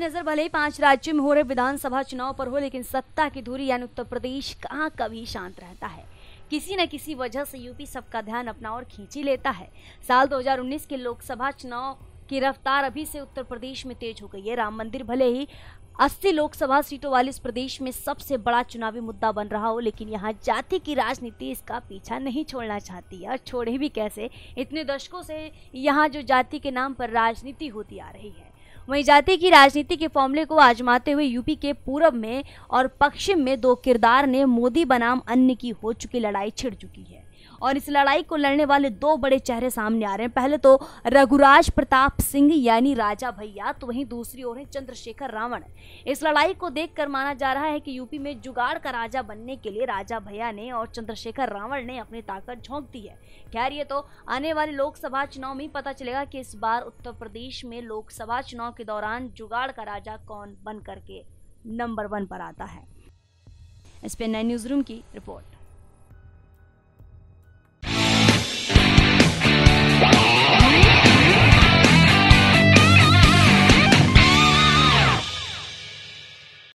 नजर भले ही 5 राज्यों में हो रहे विधानसभा चुनाव पर हो, लेकिन सत्ता की धुरी यानी उत्तर प्रदेश कहाँ कभी शांत रहता है। किसी न किसी वजह से यूपी सबका ध्यान अपना ओर खींच ही लेता है। साल 2019 के लोकसभा चुनाव की रफ्तार अभी से उत्तर प्रदेश में तेज हो गई है। राम मंदिर भले ही 80 लोकसभा सीटों वाले इस प्रदेश में सबसे बड़ा चुनावी मुद्दा बन रहा हो, लेकिन यहाँ जाति की राजनीति इसका पीछा नहीं छोड़ना चाहती है। और छोड़े भी कैसे, इतने दशकों से यहाँ जो जाति के नाम पर राजनीति होती आ रही है। वहीं जाति की राजनीति के फॉर्मूले को आजमाते हुए यूपी के पूरब में और पश्चिम में दो किरदार ने मोदी बनाम अन्य की हो चुकी लड़ाई छिड़ चुकी है। और इस लड़ाई को लड़ने वाले दो बड़े चेहरे सामने आ रहे हैं। पहले तो रघुराज प्रताप सिंह यानी राजा भैया, तो वहीं दूसरी ओर है चंद्रशेखर रावण। इस लड़ाई को देखकर माना जा रहा है कि यूपी में जुगाड़ का राजा बनने के लिए राजा भैया ने और चंद्रशेखर रावण ने अपनी ताकत झोंक दी है। खैर, ये तो आने वाले लोकसभा चुनाव में ही पता चलेगा कि इस बार उत्तर प्रदेश में लोकसभा चुनाव के दौरान जुगाड़ का राजा कौन बन करके नंबर 1 पर आता है। SPN9 न्यूज रूम की रिपोर्ट।